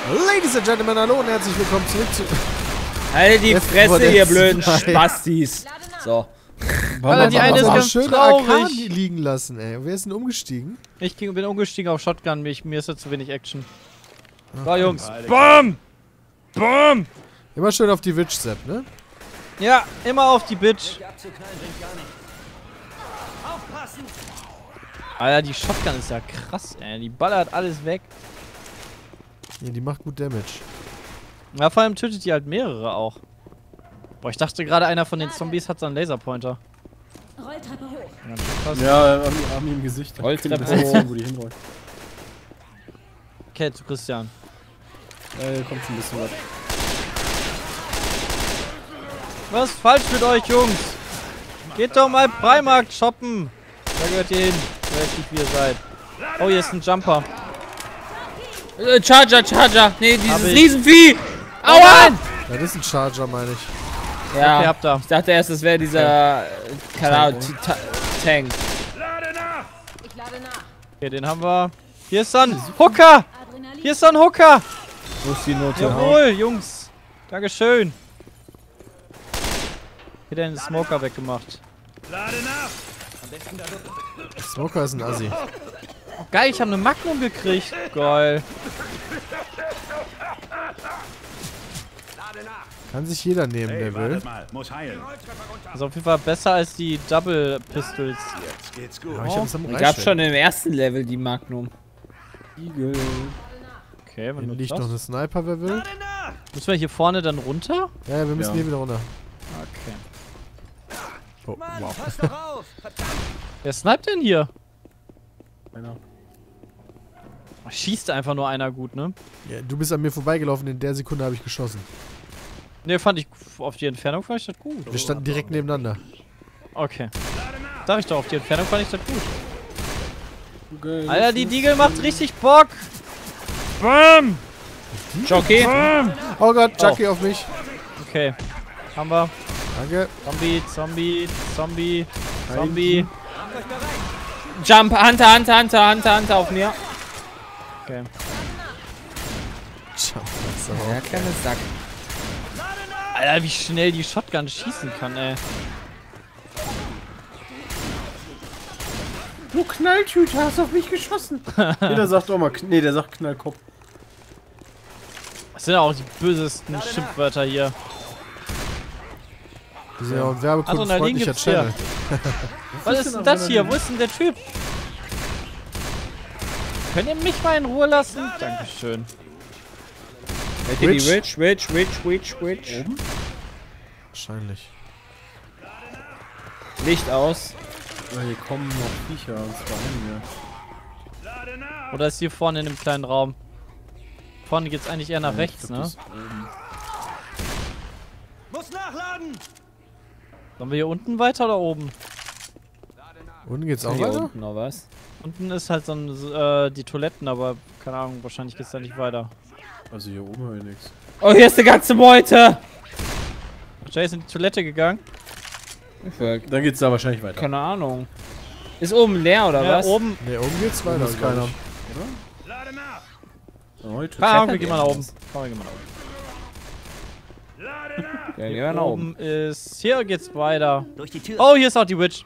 Ladies and Gentlemen, hallo und herzlich willkommen zurück zu... Halt die Fresse, ihr blöden Spastis. So. Alter, die eine ist ganz schöne traurig. AK liegen lassen, ey. Wer ist denn umgestiegen? Ich bin umgestiegen auf Shotgun, mir ist ja zu wenig Action. So, Ach, Jungs. BAM! BAM! Immer schön auf die Witch, Sepp, ne? Ja, immer auf die Bitch. Alter, die Shotgun ist ja krass, ey. Die ballert alles weg. Ja, die macht gut Damage. Ja, vor allem tötet die halt mehrere auch. Boah, ich dachte gerade, einer von den Zombies hat so einen Laserpointer. Rolltreppe hoch. Ja, haben ihn im Gesicht. Rolltreppe hoch. Wo die hinrollt. Okay, zu Christian. Hier kommt schon ein bisschen was. Was ist falsch mit euch, Jungs? Geht doch mal Primark shoppen. Da gehört ihr hin. Ich weiß nicht, wie ihr seid. Oh, hier ist ein Jumper. Charger. Nee, dieses ich. Riesenvieh. Aua! Das ist ein Charger, meine ich. Ja, Okay, habt ihr. ich dachte erst, das wäre dieser, keine Ahnung, Tank. Ich lade nach. Okay, den haben wir. Hier ist so ein Hooker. Adrenalin. Hier ist so ein Hooker. Wo ist die Note? Jawohl, Jungs. Dankeschön. Hier den Smoker weggemacht. Smoker ist ein Assi. Oh, geil, ich habe eine Magnum gekriegt. Geil. Kann sich jeder nehmen, der will. Ist auf jeden Fall besser als die Double Pistols. Aber ich hab's am Es gab schon im ersten Level die Magnum. Igel. Okay, wenn Hier du liegt das. noch eine Sniper, wer will. Müssen wir hier vorne dann runter? Ja, wir müssen Ja. hier wieder runter. Okay. Oh, wow. Wer sniped denn hier? Einer. Oh, schießt einfach nur einer gut, ne? Ja, du bist an mir vorbeigelaufen, in der Sekunde habe ich geschossen. Ne, fand ich auf die Entfernung fand ich das gut. Wir standen direkt nebeneinander. Okay. Sag ich doch, auf die Entfernung fand ich das gut. Okay, Alter, die Deagle macht richtig Bock. Bam! Jockey. Bam! Oh Gott, Jackie auf mich. Okay. Haben wir. Danke. Zombie. Jump, Hunter auf mir. Okay. Ja, kleine Sack. Alter, wie schnell die Shotgun schießen kann, ey. Du Knalltüte, hast auf mich geschossen. Der sagt auch mal, nee, der sagt Knallkopf. Das sind ja auch die bösesten Schimpfwörter hier. Wir sind ja auch ein werbekundenfreundlicher gibt's hier. Channel. Was ist denn das hier? Wo ist denn der Typ? Könnt ihr mich mal in Ruhe lassen? Dankeschön. Seid ihr die Witch? Oben? Wahrscheinlich. Licht aus. Ja, hier kommen noch Viecher, und zwar einige. Oder ist hier vorne in dem kleinen Raum? Vorne geht's eigentlich eher nach Ja, ich rechts, glaub, ne? das ist oben. Sollen wir hier unten weiter oder oben? Unten geht's auch Hier weiter? unten noch was. Unten ist halt so ein, die Toiletten, aber keine Ahnung, wahrscheinlich geht's da nicht weiter. Also hier oben habe ich nichts. Oh, hier ist eine ganze Meute. Jay ist in die Toilette gegangen. Dann geht's da wahrscheinlich weiter. Keine Ahnung. Ist oben leer oder Ja, was? oben. Ne, oben geht's weiter. ist keiner. Heute. Keine Ahnung, wir Klettert gehen ihr mal nach oben. was? Komm, wir gehen mal nach oben. Ja, gehen wir nach oben. Oben ist. Hier geht's weiter. Durch die Tür. Oh, hier ist auch die Witch.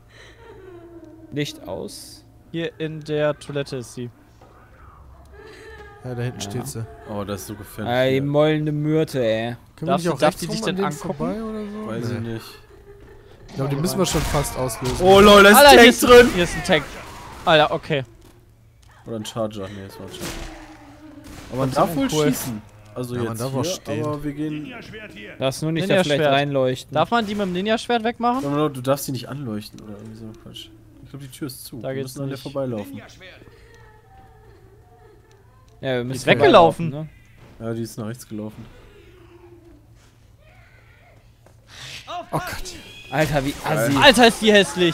Licht aus. Hier in der Toilette ist sie. Ja, da hinten steht sie. Oh, das ist so gefährlich. Die hier. mollende Myrte, ey. Können wir nicht auch darf rechts die dich rum denn an denen angucken? vorbei oder so? Weiß ich Nee. nicht. Ich glaube, den müssen wir schon fast auslösen. Oh lol, da ist Alter, ein hier Tank ist, drin! hier ist ein Tank. Alter, okay. Oder ein Charger. Nee, das war ein Charger. Aber man Das darf ist wohl cool. schießen. Also Ja, man jetzt darf hier, auch stehen. aber wir gehen... Darfst nur nicht da Ninja-Schwert. vielleicht reinleuchten. Darf man die mit dem Ninja-Schwert wegmachen? Du darfst die nicht anleuchten oder irgendwie so Quatsch. Ich glaube, die Tür ist zu. Da wir geht's müssen an der nicht. vorbeilaufen. Ja, wir müssen Ist weggelaufen. vorbeilaufen, ne? Ja, die ist nach rechts gelaufen. Oh Gott. Alter, wie assi. Alter, ist die hässlich.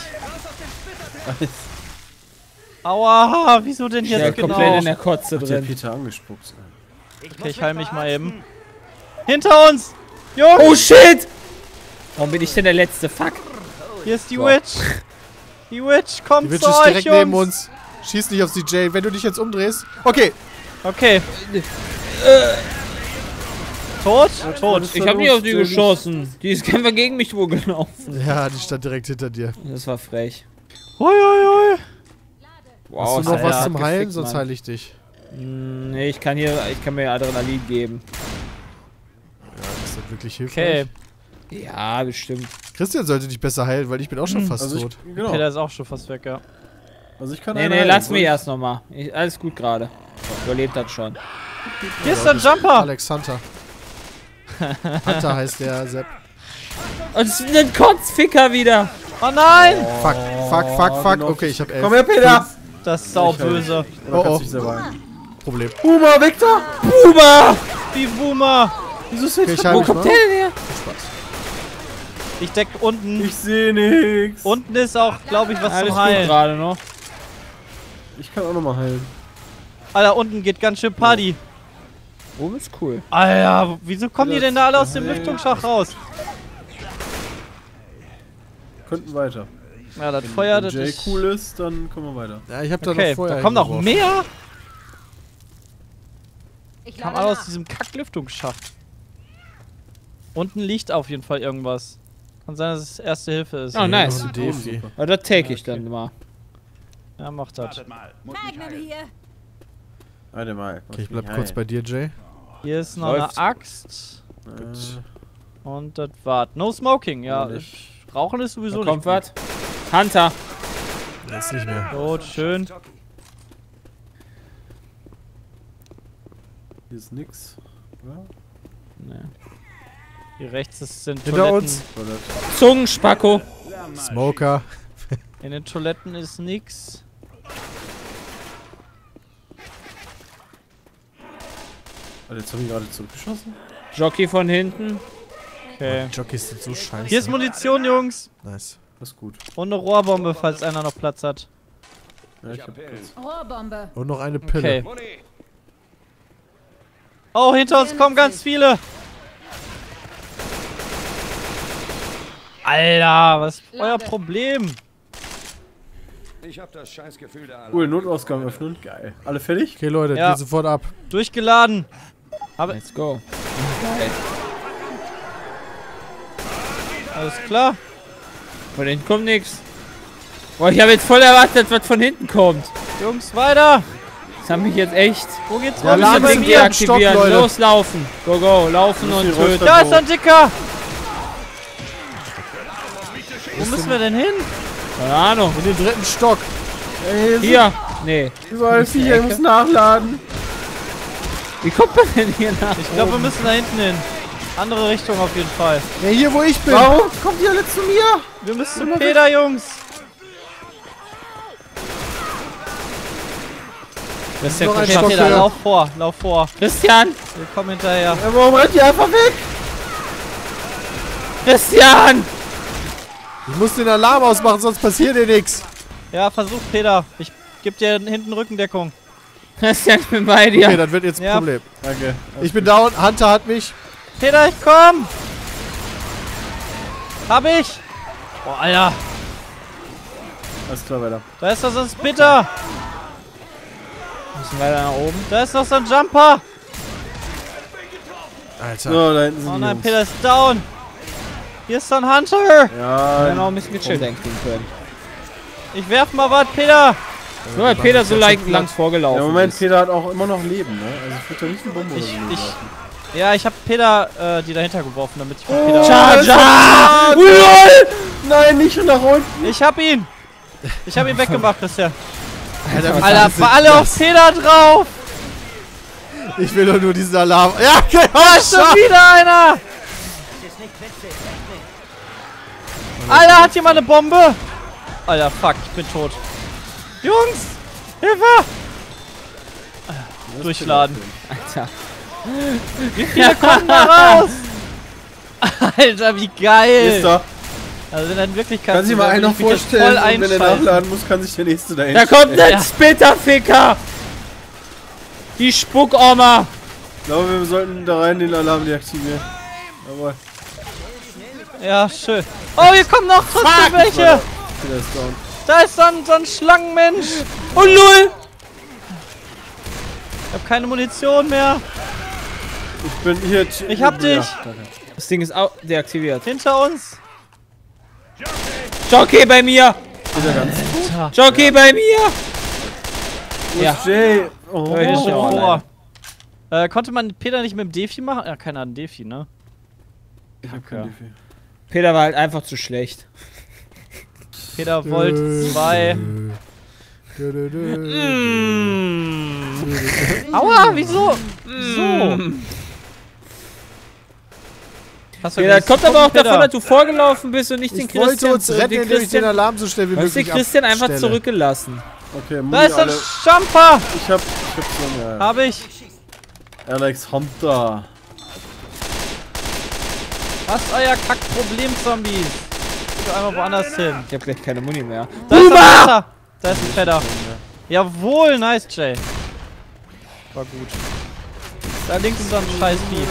Aua, wieso denn Ja, jetzt komplett genau? in der Kotze Hat der drin. Peter angespuckt. Okay, ich heil mich mal eben. Hinter uns! Jungs! Oh shit! Warum bin ich denn der letzte? Fuck. Hier ist die So. Witch! Die Witch kommt Die Witch zu ist euch, direkt neben Jungs! uns. Schieß nicht auf CJ, wenn du dich jetzt umdrehst. Okay. Okay. Tot? Tot. Ich habe nicht auf die geschossen. Die ist einfach gegen mich wohl gelaufen. Ja, die stand direkt hinter dir. Das war frech. Hoi, hoi, hoi. Wow, Hast du noch was Alter, zum Heilen? gefickt, Sonst Mann. heile ich dich. Nee, ich kann mir Adrenalin geben. Ja, ist das wirklich Okay. hilfreich? Ja, bestimmt. Christian sollte dich besser heilen, weil ich bin auch schon fast Also tot. genau. Peter ist auch schon fast weg, ja. Also ich kann Nee, einen nee, heilen. lass mich erst nochmal. Alles gut gerade. Überlebt das schon. Hier ist ein Jumper. Alex Hunter. Hunter heißt der Sepp. Und es ist ein Kotzficker wieder. Oh nein. Fuck, fuck, fuck, fuck. genau. Okay, ich hab 11. Komm her, Peter! Das ist sauböse. Oder Oh, kannst oh. du dich selber heilen? Problem. Boomer, Victor! Boomer! Wie Boomer. Wieso ist Okay, jetzt ich heile Wo mich kommt mal. der denn her? Ich deck unten. Ich sehe nix. Unten ist auch, glaube ich, was Alles zum gut Heilen. gerade noch. Ich kann auch nochmal heilen. Alter, unten geht ganz schön Party. Oben ist cool. Alter, wieso kommen die denn da alle aus dem Lüftungsschacht raus? Könnten weiter. Ja, das Feuer, das Wenn Jay ist... cool ist, dann kommen wir weiter. Ja, ich hab da Okay, noch vorher da kommen noch hingeworfen. mehr. Ich Kam lade alle aus nach. diesem Kacklüftungsschacht. Unten liegt auf jeden Fall irgendwas. Kann sein, dass es Erste Hilfe ist. Oh, nice. Noch ein Defi. Aber das take ich dann mal. Ja, mach das. Magnum hier. Warte mal. Okay, ich bleib kurz bei dir, Jay. Hier ist noch Läuft. eine Axt. Und das war's. No smoking, ja. Rauchen ist sowieso Da kommt nicht. was. Hunter. Jetzt nicht mehr. Gut, schön. Hier ist nix. Ja? Nee. Hier rechts sind Hinter Toiletten. uns. Zungenspacko. Smoker. In den Toiletten ist nix. Alter, jetzt haben die gerade zurückgeschossen. Jockey von hinten. Okay. Jockeys sind so scheiße. Hier ist Munition, Jungs. Nice. Das ist gut. Und eine Rohrbombe, falls einer noch Platz hat. Ja, ich hab kurz. Rohrbombe. Und noch eine Pille. Okay. Oh, hinter uns kommen ganz viele. Alter, was ist euer Problem? Ich hab das Scheißgefühl der Cool, Notausgang öffnen. Geil. Alle fertig? Okay, Leute, Ja. geht sofort ab. Durchgeladen. Let's go. Geil. Alles klar. Von hinten kommt nix. Boah, ich habe jetzt voll erwartet, was von hinten kommt. Jungs, weiter. Das haben mich jetzt echt. Wo geht's Ja, weiter? wir sind Bei im mir. vierten Stock, Deaktivieren. Leute. Loslaufen. Go, go. Laufen Muss und die töten. Räuster- Da ist ein Dicker. Wo müssen wir denn hin? Keine Ahnung. In den dritten Stock. Ey, Hier. Nee. überall Viecher, ich muss nachladen. Wie kommt man denn hier nach? Ich glaube, wir müssen da hinten hin. Andere Richtung auf jeden Fall. Ja, hier, wo ich bin. Warum kommt ihr alle zu mir? Wir müssen zu Peter, Jungs. Das ist der Noch ein Christian. Stock Peter, höher. lauf vor, lauf vor. Christian! Wir kommen hinterher. Ja, warum rennt ihr einfach weg? Christian! Ich muss den Alarm ausmachen, sonst passiert dir nichts. Ja, versuch, Peter. Ich geb dir hinten Rückendeckung. Christian, ich bin bei dir. Okay, das wird jetzt ein Ja. Problem. Danke. Ich bin down, Hunter hat mich. Peter, ich komm! Hab ich! Boah, Alter. Alles klar, weiter. Da ist doch so ein Spitter. Müssen weiter nach oben. Da ist doch so ein Jumper. Alter. So, da hinten sind Oh die nein, Jungs. Peter ist down. Hier ist so ein Hunter. Wir Ja, hätten auch ein bisschen gechillt einkriegen können. Ich werf mal was, Peter. Nur weil Peter so lang vorgelaufen ja, Moment, ist. Peter hat auch immer noch Leben, ne? Also ich würde da nicht eine Bombe oder so Ich- werfen. Ja, ich hab Peter die dahinter geworfen, damit ich von Peter... Charger! LOL! Nein, nicht nach unten! Ich hab ihn. Ich hab ihn weggemacht bisher. Alter, Alter, war alle auf Peter drauf. ich will doch nur diesen Alarm. Ja, okay, Da ist schon wieder einer. Alter, hat jemand eine Bombe? Alter, fuck, ich bin tot. Jungs, Hilfe! Durchladen. Alter. Wie viele kommen da raus? Alter, wie geil. Ist da. Also in Wirklichkeit Kann sich mal einer vorstellen, und wenn er nachladen muss, kann sich der nächste dahin Da kommt ein Ja. Spitterficker! Die Spuckoma! Ich glaube, wir sollten da rein den Alarm deaktivieren. Jawohl. Ja, schön. Oh, hier kommen noch trotzdem welche. Peter ist down. Da ist so ein Schlangenmensch. Und null! Ich hab keine Munition mehr. Ich bin hier. Ich hab dich! Ja, danke. Das Ding ist auch deaktiviert. Hinter uns! Jockey bei mir! Wieder ganz. Jockey bei mir! Wo Ja. ist Jay? Oh. Ja, ich bin auch Oh. alleine. Konnte man Peter nicht mit dem Defi machen? Ja, keiner hat einen Defi, ne? Ich hab kein Defi. Peter war halt einfach zu schlecht. Peter Volt 2. Aua, wieso? So. Hast du Peter, jetzt kommt aber auch Peter? davon, dass du vorgelaufen bist und nicht den Ich wollte Christian, uns retten, den indem ich den Christian, Alarm so schnell wie du hast den möglich Christian einfach abstelle. zurückgelassen. Okay, Da Muni ist ein alle. Jumper! Ich hab so eine. Hab ich. Alex Hunter. Was ist euer Kackproblem, Zombies? Geht doch einmal woanders hin. Ich hab gleich keine Muni mehr. Da ist ein Fetter! Da ist ein Fetter. Jawohl, nice, Jay. War gut. Da links ist so ein scheiß Vieh.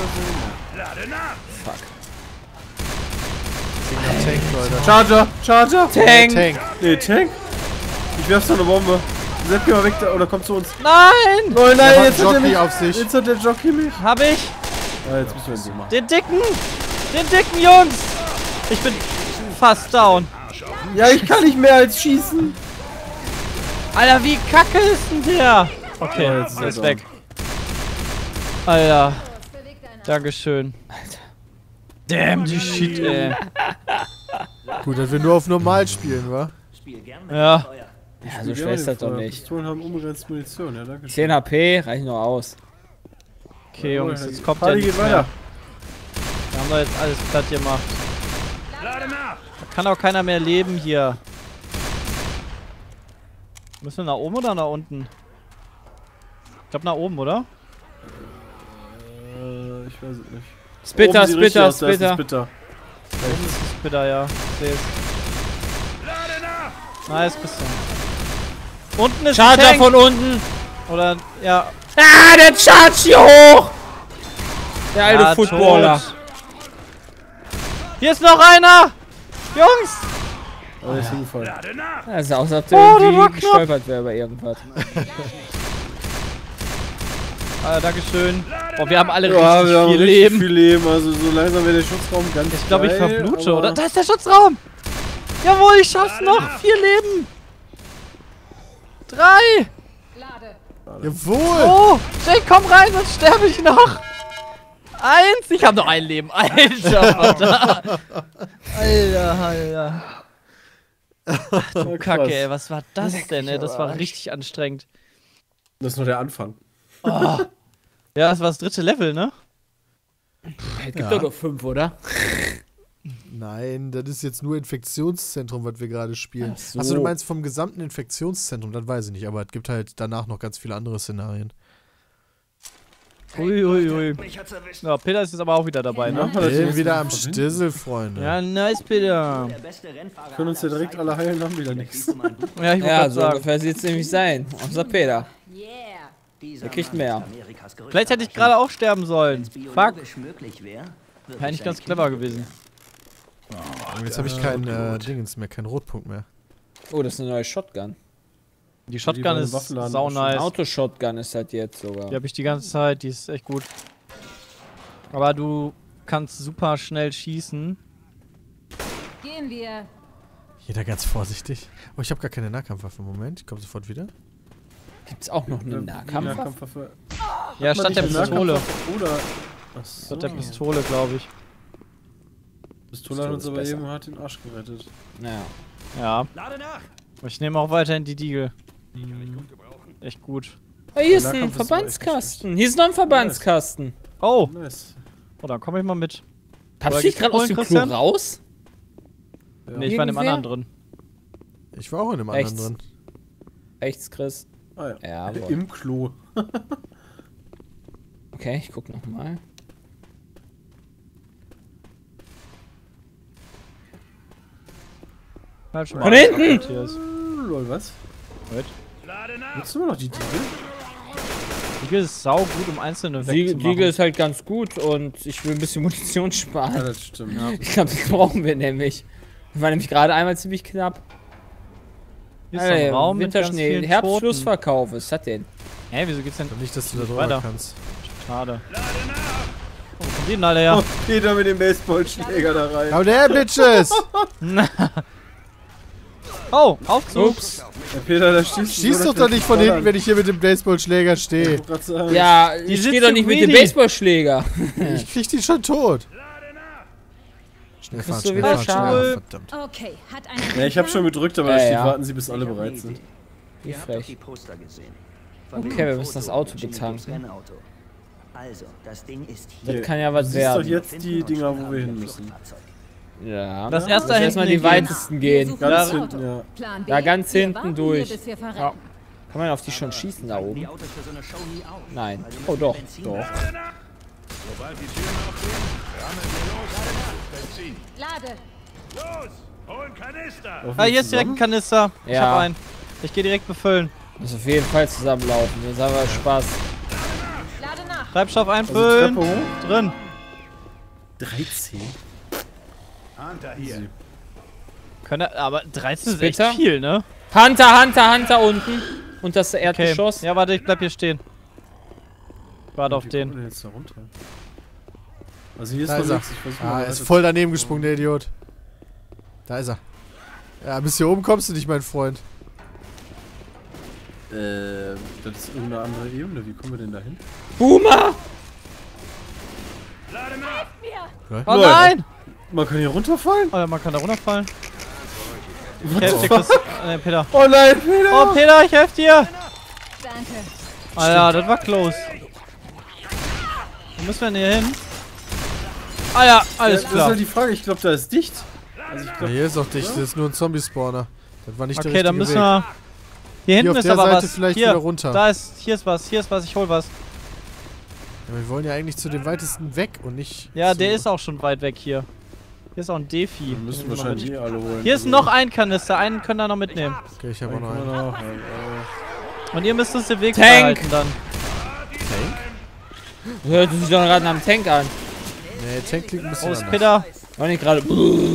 Tank, Leute. Charger! Charger! Tank! Tank. Nee, Tank? Ich werf so eine Bombe. Sepp, geh mal weg da, oder komm zu uns. Nein! Oh nein, Der hat jetzt hat er Jockey mich. auf sich. Jetzt hat der Jockey mich. Hab ich! Ah, jetzt müssen wir ihn so machen. Den dicken! Den dicken, Jungs! Ich bin fast down. Ja, ich kann nicht mehr als schießen. Alter, wie kacke ist denn der? Okay, Ja, jetzt jetzt ist er ist down. weg. Alter. Dankeschön. Alter. Damn, die Shit, ey. Gut, dass wir nur auf normal spielen, wa? Ja. Ja, so schwer ist das doch nicht. Pistolen haben unbegrenzte Munition, ja, danke schön. 10 HP reichen nur aus. Okay, Jungs, jetzt kommt der Party nicht geht mehr. weiter. Wir haben doch jetzt alles platt gemacht. Da kann auch keiner mehr leben hier. Müssen wir nach oben oder nach unten? Ich glaube nach oben, oder? Ich weiß es nicht. Spitter, Oben sieht richtig Spitter, aus, da ist ein Spitter. Spitter. Oben ist es bitter, ja. Ich seh's. Nice, bist du. Unten ist ein Charger Tank. von unten! Oder, ja. Ah, der charge hier hoch! Der alte Ja, Footballer. tot. Hier ist noch einer! Jungs! Oh, der ist hingefallen. Ja, sah aus, als ob der Oh, der war irgendwie knapp. gestolpert wäre über irgendwas. Dankeschön. Oh, wir haben alle Ja, richtig wir haben viel richtig Leben. viel Leben. Also so langsam wäre der Schutzraum ganz Ich glaube, ich geil, verblute, aber- oder? Da ist der Schutzraum! Jawohl, ich schaff's noch! 4 Leben! 3! Lade. Jawohl! Oh! Jake, komm rein, sonst sterbe ich noch! 1! Ich habe noch ein Leben. Alter, Alter. Alter. Ach du Ja, Kacke, krass. ey. Was war das denn, ey? Das war richtig anstrengend. Das ist nur der Anfang. Ja, das war das 3. Level, ne? Es gibt doch noch 5, oder? Nein, das ist jetzt nur Infektionszentrum, was wir gerade spielen. Ach so. Achso, du meinst vom gesamten Infektionszentrum, das weiß ich nicht, aber es gibt halt danach noch ganz viele andere Szenarien. Ui. Ja, Peter ist jetzt aber auch wieder dabei, ne? Machen wir das Bin jetzt wieder mal am verbinden? Stissel, Freunde. Ja, nice, Peter. Können uns ja direkt alle heilen, haben wieder nichts. Ja, ich wollte Ja, gerade so sagen. ungefähr sieht es nämlich sein. Unser Peter. Yeah. Der kriegt mehr. Vielleicht hätte ich gerade auch sterben sollen. Fuck. Wäre eigentlich ganz clever gewesen. Und jetzt habe ich kein Dingens mehr, keinen Rotpunkt mehr. Oh, das ist eine neue Shotgun. Die Shotgun wollen ist Waffenladen sau ausstellen. nice. Auto-Shotgun ist halt jetzt sogar. Die habe ich die ganze Zeit, die ist echt gut. Aber du kannst super schnell schießen. Gehen wir. Jeder ganz vorsichtig. Oh, ich habe gar keine Nahkampfwaffe. Moment, ich komme sofort wieder. Gibt's auch noch eine Nahkampfwaffe? Nahkampfwaffe. Ja, Hat man statt der nicht eine Pistole. Nahkampfwaffe Oder. Achso. Statt der Pistole, glaube ich. Pistole hat uns ist aber besser. eben hart den Arsch gerettet. Ja. Ja. Aber ich nehme auch weiterhin die Deagle. Echt gut. Oh, hier ist Nahkampf ein ist aber Verbandskasten. Hier ist noch ein Verbandskasten. Oh, Nice. dann komme ich mal mit. Habst Oder du dich geht's gerade aus dem holen, Klo Christian? raus? Nee, ich war in dem Irgendwer? anderen drin. Ich war auch in dem Rechts. anderen drin. Rechts, Chris. Ah ja. Jawohl. Im Klo. Okay, ich guck noch mal. Halt schon Von mal. hinten! Hier ist. Lol, was? Wait. Nutzt du immer noch die Diegel? Deagle ist sau gut, um einzelne Diegel wegzumachen. ist halt ganz gut und ich will ein bisschen Munition Ja, sparen. das stimmt. Ich glaube, die brauchen wir nämlich. Wir waren nämlich gerade einmal ziemlich knapp. Hier ist so ein Raum mit ganz Winterschnee, vielen Herbstschlussverkauf. Was ist das denn? Hä, wieso geht's denn Hä, nicht, dass du da drüber weiter? kannst. Schade. Die alle ja. Oh, Peter mit dem Baseballschläger da rein. Aber der Bitches! Oh, Aufzug. Ups. Der Peter, da schießt Schieß doch doch nicht von hinten, wenn ich hier mit dem Baseballschläger stehe. Ja, Die ich sind stehe doch zu nicht mit dem greedy. Baseballschläger. Ich krieg die schon tot. Schnell fahren, du schnell wieder fahren, schnell scharf. fahren, verdammt. Okay, hat einer. Ja, ich hab schon gedrückt, aber da Ja, steht, ja. warten Sie, bis alle bereit sind. Wie Ihr habt doch die frech. Poster gesehen. Okay, wir müssen das Auto betanken. Rennauto. Also, das Ding ist hier. Das kann ja was Du siehst doch werden. jetzt die Dinger, wo wir hin müssen. Ja. Das erste Lass erstmal die hinten gehen. weitesten gehen. Ganz Ja. hinten, ja. Plan B. Da ganz Wir hinten warten durch. Hier, bis wir verrecken. Ja. Kann man auf die schon schießen da oben? Die Autos für so eine Show nie auf. Nein. Weil die Oh müssen doch. Benzin Doch. Sobald die Türen aufgehen, rammeln wir los. Benzin. Lade. Los, holen Kanister. Laufen Ah, wir hier ist direkt ein zusammen? Kanister. Ich Ja. hab einen. Ich gehe direkt befüllen. Muss auf jeden Fall zusammenlaufen, sonst haben wir Spaß. Lade nach. Treibstoff Also einfüllen. Treppe hoch. Drin. 13. Hunter hier. Aber 13 ist echt Bitter? viel, ne? Hunter unten. Und das Okay. Erdgeschoss. Ja, warte, ich bleib hier stehen. Warte auf Wie den. kommen wir denn jetzt da runter? Also hier ist Da noch ist er. nichts. Ich versuch mal Ah, er weiter ist zu- voll daneben gesprungen, der Idiot. Da ist er. Ja, bis hier oben kommst du nicht, mein Freund. Das ist irgendeine andere Ebene. Wie kommen wir denn da hin? Boomer! Oh Leute. nein! Man kann hier runterfallen? Oh ja, man kann da runterfallen. Ich helf dir, Chris. Peter. Oh nein, Peter! Oh, Peter, ich helf dir! Danke. Alter, das war close. Wo müssen wir denn hier hin? Ah ja, alles Das ist klar. halt die Frage. Ich glaube, da ist dicht. Also ich Ja, glaub, hier ist doch dicht, das ist nur ein Zombie-Spawner. Das war nicht der Okay, dann richtige müssen Weg. wir... Hier hinten auf ist der aber Seite was. vielleicht Hier, wieder runter. hier ist was, ich hol was. Ja, wir wollen ja eigentlich zu dem weitesten weg und nicht. Ja, so. der ist auch schon weit weg hier. Hier ist auch ein Defi. wir müssen wahrscheinlich eh alle holen. Hier ist noch ein Kanister, einen können wir noch mitnehmen. Okay, ich habe auch noch Einen einen. können wir noch, Und ihr müsst uns den Weg Tank! verhalten dann. Hört sich doch gerade nach einem Tank an. Nee, Tank klingt ein bisschen Wo ist anders. Peter? War nicht gerade. Das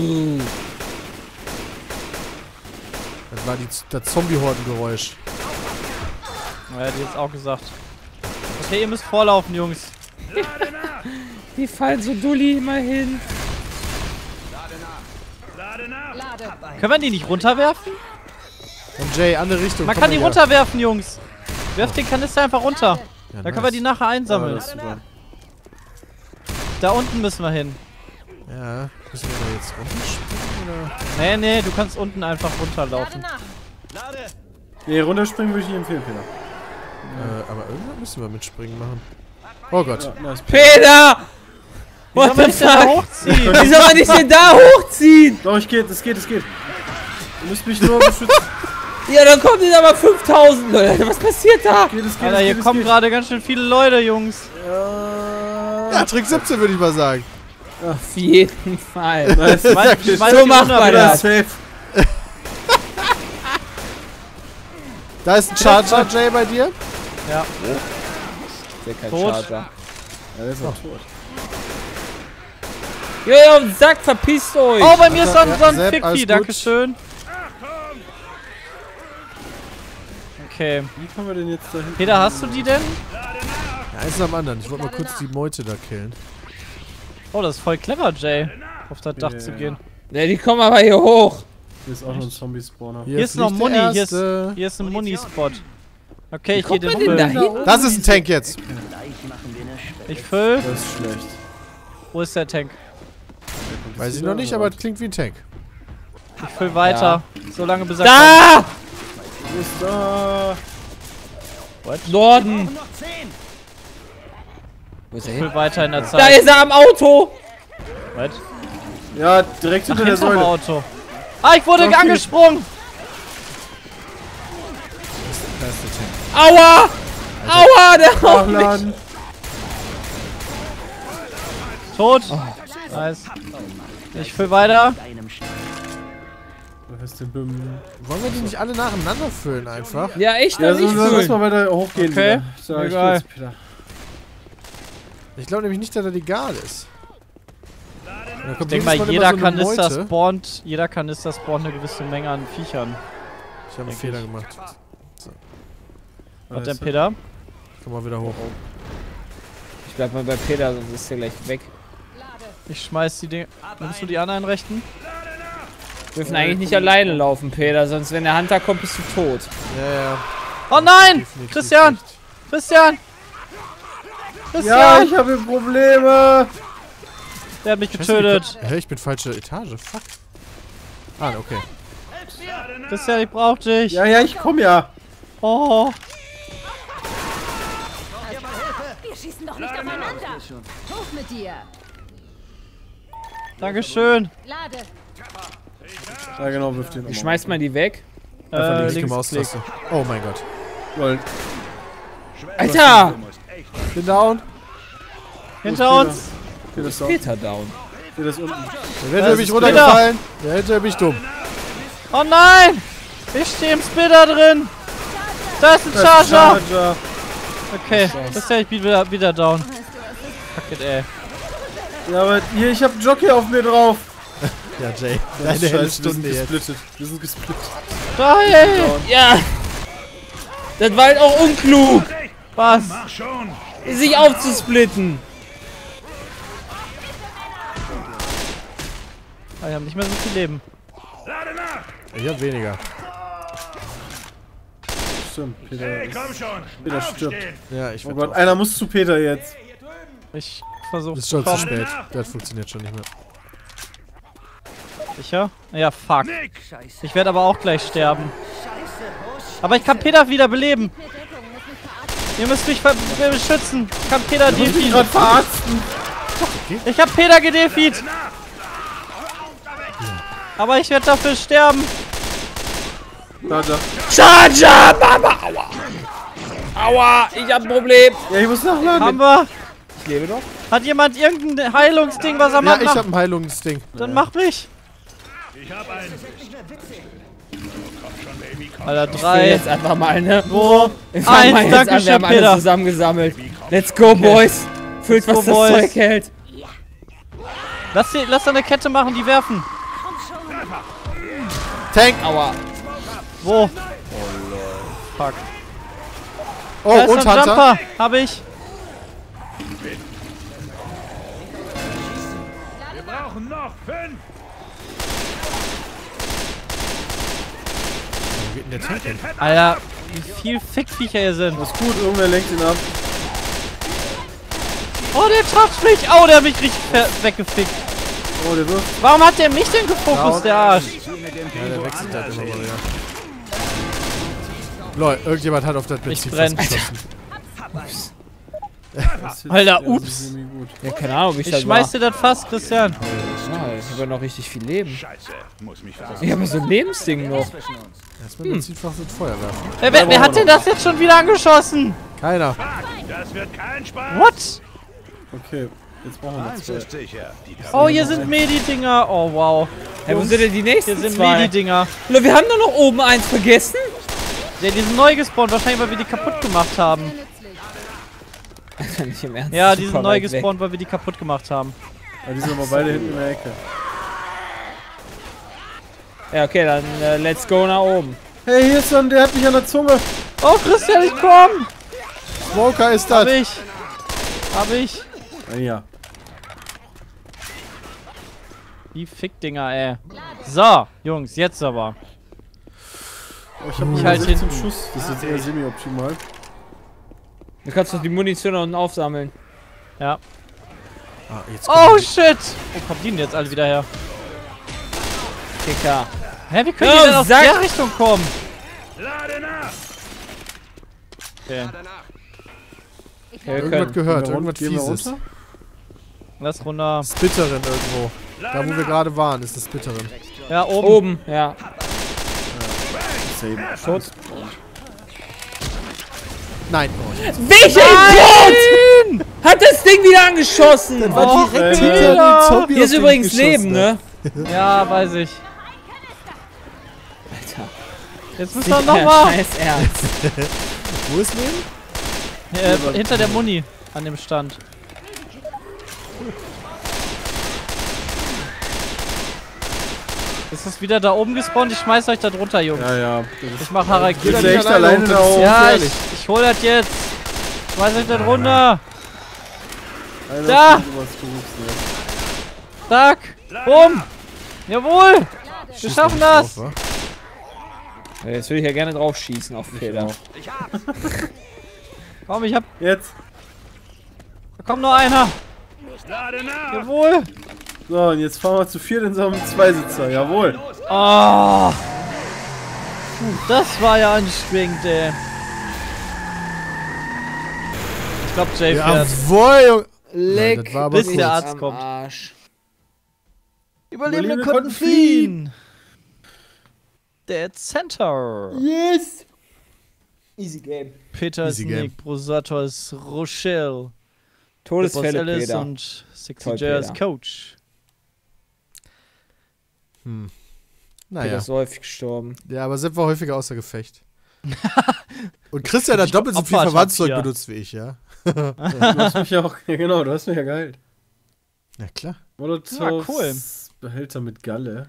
war das Zombie-Hordengeräusch. Ja, die hat's auch gesagt. Okay, ihr müsst vorlaufen, Jungs. Die fallen so dulli immer hin. Lade. Können wir die nicht runterwerfen? Und Jay, andere Richtung. Man komm kann mal die her. runterwerfen, Jungs. Werft den Kanister einfach runter. Ja, Dann können wir die nachher einsammeln. das ist super. Da unten müssen wir hin. Ja, müssen wir da jetzt runterspringen oder? Nee, du kannst unten einfach Lade runterlaufen. nach. Nee, runterspringen würde ich dir empfehlen, Peter. Aber irgendwann müssen wir mit Springen machen. Oh Gott. Ja, nice. Peter! Wie soll What man the dich denn da fuck? hochziehen? Wie soll man dich denn da hochziehen? Doch, es geht. Du musst mich nur beschützen. Ja, dann kommen jetzt aber 5000 Leute. Was passiert da? Alter, hier kommen gerade ganz schön viele Leute, Jungs. Ja, Trick 17 würde ich mal sagen. Auf jeden Fall. Nice. Schmeiß So die macht runter, man Peter. das. Safe. Da ist ein Charger, Jay, bei dir. Ja. Der kein Tot. Charger. Ja, der ist auch tot. Ja, auf den Sack, verpisst euch! Oh, bei mir ist so Ja, ein Sepp, Fickvieh, alles gut. dankeschön. Okay. Wie kommen wir denn jetzt dahin? Peter, hast du die denn? Ja, eins nach dem anderen. Ich wollte mal kurz die Meute da killen. Oh, das ist voll clever, Jay. Auf das Dach Ja. zu gehen. Ne, die kommen aber hier hoch. Hier ist auch noch ein Zombie-Spawner. Hier ist noch fliegt der Muni, Erste. hier ist ein Muni-Spot. Okay, ich gehe kommt den man denn da füllen. hin? Das ist ein Tank jetzt. Gleich machen wir eine Schwelle. Ich füll. Das ist schlecht. Wo ist der Tank? Weiß ich noch nicht, aber es klingt wie ein Tank. Ich füll weiter. So lange bis er Da! Ist da. Norden! Wo ist er Ich hin? füll weiter in der Da Zeit. ist er am Auto! Was? Ja, direkt hinter der Hinterm Säule. Auto. Ah, ich wurde Okay. angesprungen! Da ist der Tank. Aua! Aua, der haut mich! Nachladen. Tot. Nice. Ich füll weiter. Was ist denn Bim? Wollen wir die nicht alle nacheinander füllen einfach? Ja, echt Ja, noch nicht lass mal füllen. weiter hochgehen. Okay. Wieder. Sag ich Egal. kurz, Peter. Ich glaube nämlich nicht, dass das egal ist. Da kommt Ich denke mal, jedes jeder immer so eine Kanister Meute. spawnt eine gewisse Menge an Viechern. Ich habe einen Fehler gemacht. Was denn, Peter? Komm mal wieder hoch. Ich bleib mal bei Peter, sonst ist er gleich weg. Ich schmeiß die Dinge. Nimmst du die anderen rechten? Wir dürfen eigentlich nicht alleine laufen, Peter, sonst wenn der Hunter kommt, bist du tot. Ja. Oh nein! Definitiv Christian! nicht. Christian! Ja, Christian! ich habe Probleme. Der hat mich Scheiße, getötet. Hä, ich bin falsche Etage. Fuck. Ah, okay. Christian, ich brauch dich. Ja, ich komm ja. Oh. Wir schießen doch nicht aufeinander. Hoch mit dir. Dankeschön. Lade. Ja, genau, wirf den Wie nochmal. schmeißt man die weg? Einfach linke Linksklick. Maustaste. Oh mein Gott. Lol. Alter! Bin down. Hinter uns. Peter ist da. Peter down. Peter ist unten. Der hätte mich runtergefallen. Der hätte mich dumm. Oh nein! Ich stehe im Splitter drin. Da ist ein Charger. Okay, Christian, ich bin wieder down. Fuck it, ey. Ja, aber hier, ich hab einen Jockey auf mir drauf. Ja, Jay. Deine Scheiße, helle wir sind Stunde jetzt. gesplittet. Wir sind gesplittet. Geil! Ja! Das war halt auch unklug, Was? Mach schon. sich aufzusplitten. Ah, wir haben nicht mehr so viel Leben. Lade nach. Ich hab weniger. Stimmt, Peter. Hey, komm schon. Peter stirbt. Aufstehen. Ja, ich Oh werd Gott, drauf. einer muss zu Peter jetzt. Ich versuche Ist schon zu kommen. spät. Das funktioniert schon nicht mehr. Sicher? Ja, fuck. Nick. Ich werde aber auch gleich sterben. Aber ich kann Peter wieder beleben. Ihr müsst mich beschützen. Ich kann Peter Ich bin defeaten. gerade verarzten. Ich hab Peter gedefeatet. Aber ich werde dafür sterben. Da. Charger, Mama! Aua! Aua, ich hab ein Problem. Ja, ich muss nachladen. Haben wir. Ich lebe doch. Hat jemand irgendein Heilungsding, was er Ja, macht? ich hab ein Heilungsding. Dann mach mich. Ich hab einen. Alter, Ich will 3, jetzt einfach mal, ne? 2, Wir fangen 1, mal jetzt danke an, wir schön, haben alles Peter. zusammengesammelt. Let's go, Boys. Füllt, Let's was go, das Boys. Zeug hält. Lass da eine Kette machen, die werfen. Tank. Aua. Wo? Fuck. Oh, Da ist und ein Hunter. Jumper. Hab ich. Wir brauchen noch 5. Wo geht denn der Tank hin? Alter, wie viel Fickviecher hier sind. Das ist gut, irgendwer lenkt ihn ab. Oh, der trifft mich. Oh, der hat mich richtig weggefickt. Oh, der wirft. Warum hat der mich denn gefokust, der Arsch? Ja, der wechselt halt immer mal wieder. Lol, irgendjemand hat auf das Benzin brenn. geschossen. Alter, Ja, ups. das ist irgendwie gut. Ja, keine Ahnung, wie ich Ich das schmeiß dir das Fass, Christian. Ja, ich habe ja noch richtig viel Leben. Scheiße. Muss mich verlassen. Ich habe so ein Lebensding noch. Erstmal Benzinfach mit Feuer werfen. Wer hat denn das jetzt schon wieder angeschossen? Keiner. Das wird kein Spaß. What? Okay, jetzt brauchen wir noch Eins zwei. ist sicher. Die Oh, hier sind Medi-Dinger. Oh, wow. Hey, wo sind denn die nächsten Hier sind zwei? Medi-Dinger. Leute, wir haben doch noch oben eins vergessen. Ja, die sind neu gespawnt. Wahrscheinlich, weil wir die kaputt gemacht haben. Alter, nicht im Ernst. Ja, die Super sind neu weit weg. gespawnt, weil wir die kaputt gemacht haben. Ja, die sind aber beide hinten in der Ecke. Ja, okay, dann let's go nach oben. Hey, hier ist so ein, der hat mich an der Zunge. Oh, Christian, ich komm! Smoker ist Hab das. ich. Hab ich. Ja. Die Fickdinger, ey. So, Jungs, jetzt aber. Oh, ich hab Ich nur halt 16 hinten. Schuss. Das ist jetzt eher semi-optimal. Du kannst doch die Munition da unten aufsammeln. Ja. Ah, jetzt Oh, shit! Wo kommen die denn jetzt alle wieder her? Kicker. Hä, wie können Oh, die denn aus Sack. der Richtung kommen? Lade nach. Okay. Okay, wir irgendwas können. gehört, Gehen wir irgendwas gehen wir Fieses. runter? Lass runter. Spitterin irgendwo. Da, wo wir gerade waren, ist eine Spitterin. Ja, oben. Oben, ja. Save. Schutz. Nein. Oh, jetzt. Welcher Idiot hat das Ding wieder angeschossen? war direkt Alter. hinter dem Zombie. Hier ist auf den übrigens geschossen Leben, ne? Ja, weiß ich. Alter. Jetzt müssen Nicht wir euer nochmal. Scheiß Ernst. Wo ist Leben? Hinter der Muni. An dem Stand. Ist das wieder da oben gespawnt? Ich schmeiß euch da drunter, Jungs. Ja, ja. Ich mach Harakiri. Geht er echt alleine da oben? Ja, ich hol das jetzt. Schmeiß euch da drunter. Einer Da! kommt übers Berufsnetz. Zack. Bumm. Jawohl. Wir schaffen das. Drauf, Jetzt würde ich ja gerne drauf schießen auf Peter. Komm, ich hab... Jetzt. Da kommt noch einer. Lade nach! Jawohl. So, und jetzt fahren wir zu viert in so einem Zweisitzer. Jawohl. Oh. Das war ja anstrengend, ey. Ich glaub, Jay fährt. Jawohl, Junge. Leck, Nein, das war aber bis kurz. der Arzt am kommt. Arsch. Überlebende konnten fliehen. Dead Center. Yes. Easy Game. Peter ist Easy game. Nick, Brusator ist Rochelle. Todesfälle, Alice Peter. und Sexy Toll, J als Peter. Coach. Peter Naja. ist so häufig gestorben. Ja, aber Sepp war häufiger außer Gefecht. Und Christian hat doppelt so viel Opfer- Verbandszeug hier. benutzt wie ich, ja? Du hast mich ja auch. Ja, genau, du hast mich ja geheilt. Ja, klar. Molotov. cool. Behälter mit Galle.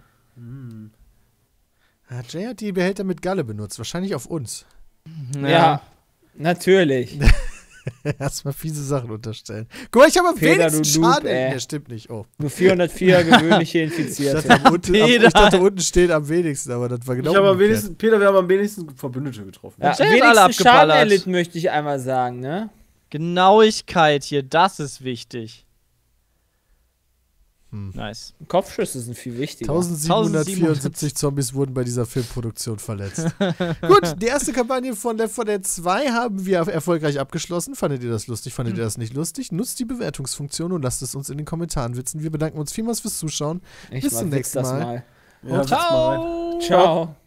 Ja, Jay hat die Behälter mit Galle benutzt. Wahrscheinlich auf uns. Ja, natürlich. Erstmal fiese Sachen unterstellen. Guck mal, ich habe am Peter, wenigsten du Noob, Schaden. ey. Nee, stimmt nicht. Oh. Nur 404 gewöhnliche Ich Infizierte. dachte, Peter. ich dachte, unten steht am wenigsten, aber das war genau Ich habe am umgekehrt. wenigsten, Peter, wir haben am wenigsten Verbündete getroffen. Ja, Jay hat alle wenigstens Schaden abgeballert. erlitten, möchte ich einmal sagen, ne? Genauigkeit hier, das ist wichtig. Nice. Kopfschüsse sind viel wichtiger. 1774 Zombies wurden bei dieser Filmproduktion verletzt. Gut, die erste Kampagne von Left 4 Dead 2 haben wir erfolgreich abgeschlossen. Fandet ihr das lustig? Fandet ihr das nicht lustig? Nutzt die Bewertungsfunktion und lasst es uns in den Kommentaren wissen. Wir bedanken uns vielmals fürs Zuschauen. Ich Bis zum mal, nächsten das Mal. mal. Ja, Ciao. Ciao.